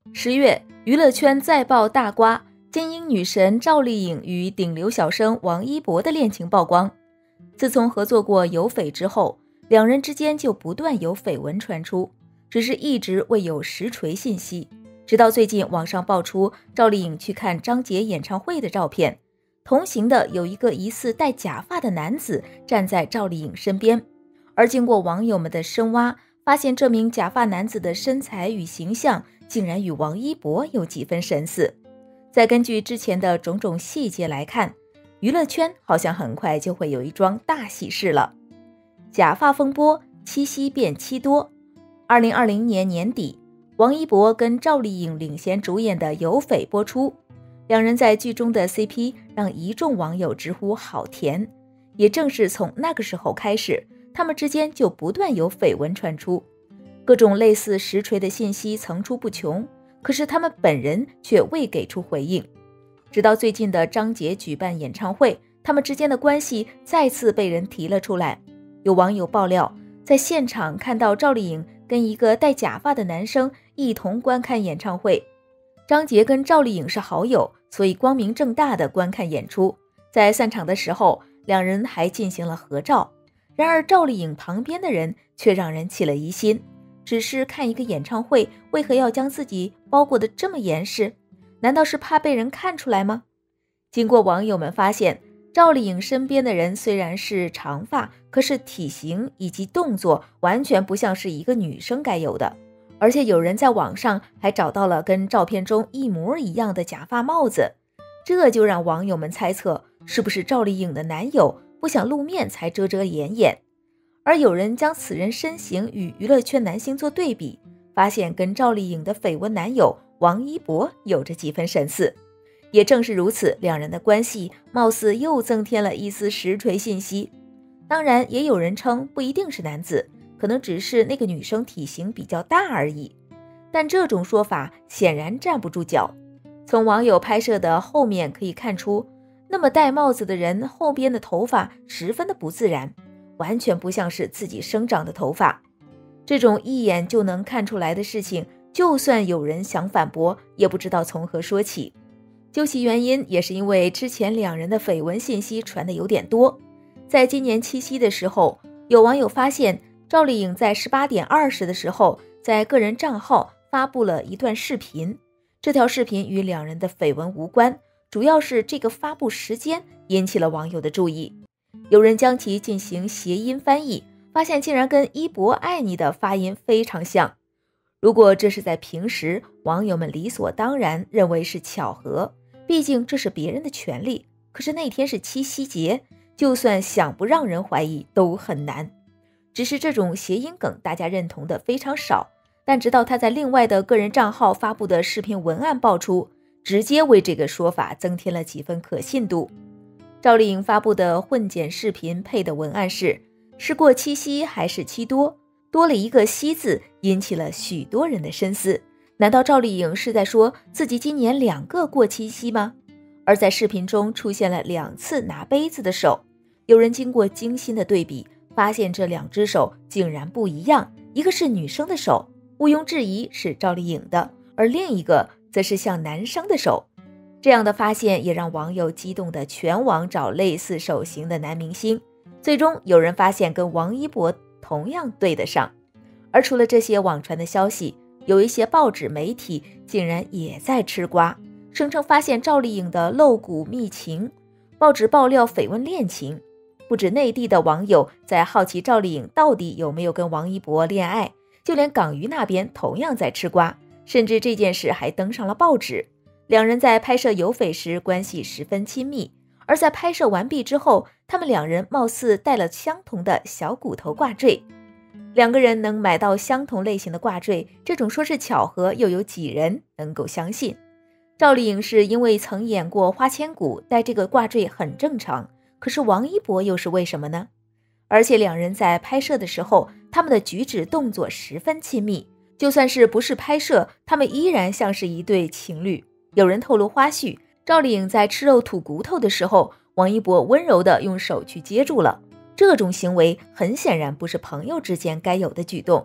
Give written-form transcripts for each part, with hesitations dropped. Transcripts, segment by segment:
10月，娱乐圈再爆大瓜，金鹰女神赵丽颖与顶流小生王一博的恋情曝光。自从合作过《有匪》之后，两人之间就不断有绯闻传出，只是一直未有实锤信息。直到最近网上爆出赵丽颖去看张杰演唱会的照片，同行的有一个疑似戴假发的男子站在赵丽颖身边，而经过网友们的深挖，发现这名假发男子的身材与形象竟然与王一博有几分神似。再根据之前的种种细节来看，娱乐圈好像很快就会有一桩大喜事了。假发风波，七夕变七多。2020年年底，王一博跟赵丽颖领衔主演的《有匪》播出，两人在剧中的 CP 让一众网友直呼好甜。也正是从那个时候开始，他们之间就不断有绯闻传出，各种类似实锤的信息层出不穷，可是他们本人却未给出回应。直到最近的张杰举办演唱会，他们之间的关系再次被人提了出来。有网友爆料，在现场看到赵丽颖跟一个戴假发的男生一同观看演唱会。张杰跟赵丽颖是好友，所以光明正大的观看演出。在散场的时候，两人还进行了合照。然而赵丽颖旁边的人却让人起了疑心，只是看一个演唱会，为何要将自己包裹得这么严实？难道是怕被人看出来吗？经过网友们发现，赵丽颖身边的人虽然是长发，可是体型以及动作完全不像是一个女生该有的，而且有人在网上还找到了跟照片中一模一样的假发帽子，这就让网友们猜测，是不是赵丽颖的男友不想露面才遮遮掩掩。而有人将此人身形与娱乐圈男星做对比，发现跟赵丽颖的绯闻男友王一博有着几分神似。也正是如此，两人的关系貌似又增添了一丝实锤信息。当然也有人称不一定是男子，可能只是那个女生体型比较大而已，但这种说法显然站不住脚。从网友拍摄的后面可以看出，那么戴帽子的人后边的头发十分的不自然，完全不像是自己生长的头发。这种一眼就能看出来的事情，就算有人想反驳，也不知道从何说起。究其原因，也是因为之前两人的绯闻信息传得有点多。在今年七夕的时候，有网友发现赵丽颖在18点20的时候在个人账号发布了一段视频，这条视频与两人的绯闻无关，主要是这个发布时间引起了网友的注意。有人将其进行谐音翻译，发现竟然跟一博爱你的发音非常像。如果这是在平时，网友们理所当然认为是巧合，毕竟这是别人的权利。可是那天是七夕节，就算想不让人怀疑都很难。只是这种谐音梗大家认同的非常少，但直到他在另外的个人账号发布的视频文案爆出，直接为这个说法增添了几分可信度。赵丽颖发布的混剪视频配的文案是过七夕还是七多？多了一个夕字，引起了许多人的深思。难道赵丽颖是在说自己今年2个过七夕吗？而在视频中出现了2次拿杯子的手，有人经过精心的对比，发现这2只手竟然不一样，一个是女生的手，毋庸置疑是赵丽颖的，而另一个则是像男生的手。这样的发现也让网友激动的全网找类似手型的男明星，最终有人发现跟王一博同样对得上。而除了这些网传的消息，有一些报纸媒体竟然也在吃瓜，声称发现赵丽颖的露骨密情，报纸爆料绯闻恋情。不止内地的网友在好奇赵丽颖到底有没有跟王一博恋爱，就连港娱那边同样在吃瓜，甚至这件事还登上了报纸。两人在拍摄有匪时关系十分亲密，而在拍摄完毕之后，他们两人貌似戴了相同的小骨头挂坠。2个人能买到相同类型的挂坠，这种说是巧合，又有几人能够相信？赵丽颖是因为曾演过《花千骨》，戴这个挂坠很正常，可是王一博又是为什么呢？而且2人在拍摄的时候，他们的举止动作十分亲密，就算是不是拍摄，他们依然像是一对情侣。有人透露花絮，赵丽颖在吃肉吐骨头的时候，王一博温柔地用手去接住了。这种行为很显然不是朋友之间该有的举动。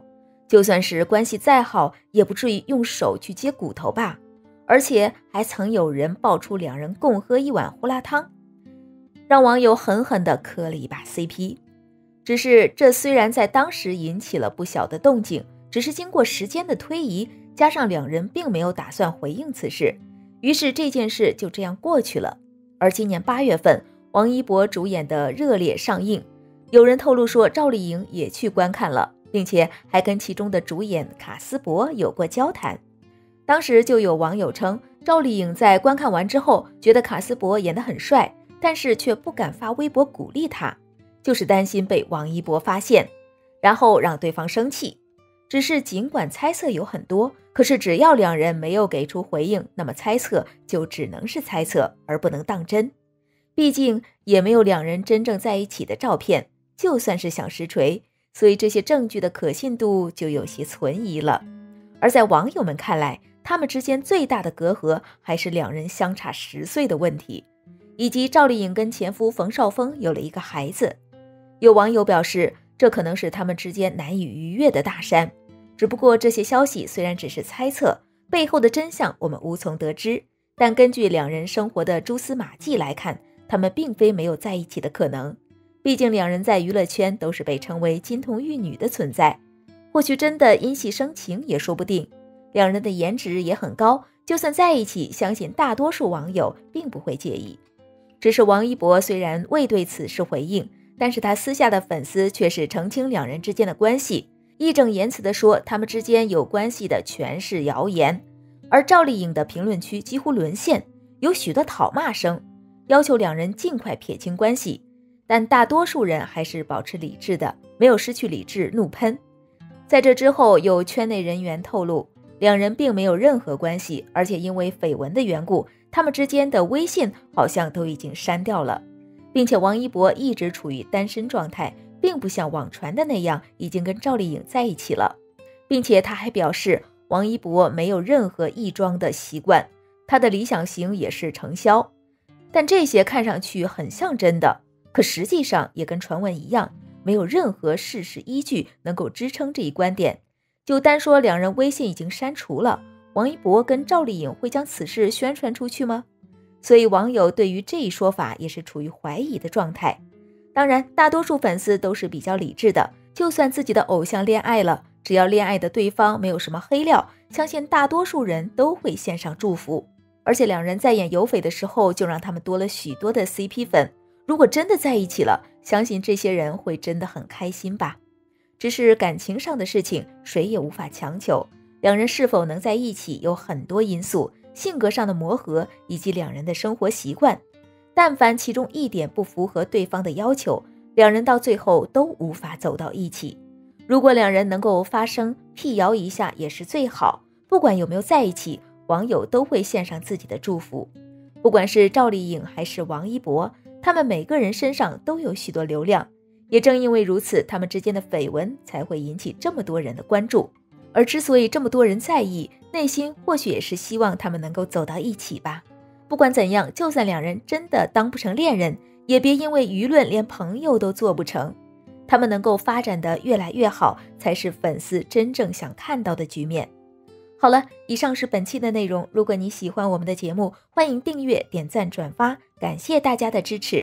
就算是关系再好，也不至于用手去接骨头吧。而且还曾有人爆出两人共喝一碗胡辣汤，让网友狠狠地磕了一把 CP。 只是这虽然在当时引起了不小的动静，只是经过时间的推移，加上两人并没有打算回应此事，于是这件事就这样过去了。而今年8月份，王一博主演的《热烈》上映，有人透露说赵丽颖也去观看了，并且还跟其中的主演卡斯伯有过交谈。当时就有网友称，赵丽颖在观看完之后觉得卡斯伯演得很帅，但是却不敢发微博鼓励他，就是担心被王一博发现，然后让对方生气。只是尽管猜测有很多，可是只要两人没有给出回应，那么猜测就只能是猜测，而不能当真。毕竟也没有两人真正在一起的照片，就算是想实锤，所以这些证据的可信度就有些存疑了。而在网友们看来，他们之间最大的隔阂还是两人相差10岁的问题，以及赵丽颖跟前夫冯绍峰有了一个孩子。有网友表示，这可能是他们之间难以逾越的大山。只不过这些消息虽然只是猜测，背后的真相我们无从得知，但根据两人生活的蛛丝马迹来看，他们并非没有在一起的可能。毕竟两人在娱乐圈都是被称为金童玉女的存在，或许真的因戏生情也说不定。两人的颜值也很高，就算在一起，相信大多数网友并不会介意。只是王一博虽然未对此事回应，但是他私下的粉丝却是澄清两人之间的关系，义正言辞地说他们之间有关系的全是谣言。而赵丽颖的评论区几乎沦陷，有许多讨骂声，要求两人尽快撇清关系，但大多数人还是保持理智的，没有失去理智怒喷。在这之后，有圈内人员透露，两人并没有任何关系，而且因为绯闻的缘故，他们之间的微信好像都已经删掉了，并且王一博一直处于单身状态，并不像网传的那样已经跟赵丽颖在一起了。并且他还表示，王一博没有任何异装的习惯，他的理想型也是程潇。但这些看上去很像真的，可实际上也跟传闻一样，没有任何事实依据能够支撑这一观点。就单说两人微信已经删除了，王一博跟赵丽颖会将此事宣传出去吗？所以网友对于这一说法也是处于怀疑的状态。当然，大多数粉丝都是比较理智的，就算自己的偶像恋爱了，只要恋爱的对方没有什么黑料，相信大多数人都会献上祝福。而且两人在演有匪的时候就让他们多了许多的 CP 粉，如果真的在一起了，相信这些人会真的很开心吧。只是感情上的事情谁也无法强求，两人是否能在一起有很多因素，性格上的磨合以及两人的生活习惯，但凡其中一点不符合对方的要求，两人到最后都无法走到一起。如果两人能够发声辟谣一下也是最好，不管有没有在一起，网友都会献上自己的祝福。不管是赵丽颖还是王一博，他们每个人身上都有许多流量，也正因为如此，他们之间的绯闻才会引起这么多人的关注。而之所以这么多人在意，内心或许也是希望他们能够走到一起吧。不管怎样，就算两人真的当不成恋人，也别因为舆论连朋友都做不成。他们能够发展得越来越好，才是粉丝真正想看到的局面。好了，以上是本期的内容。如果你喜欢我们的节目，欢迎订阅、点赞、转发，感谢大家的支持。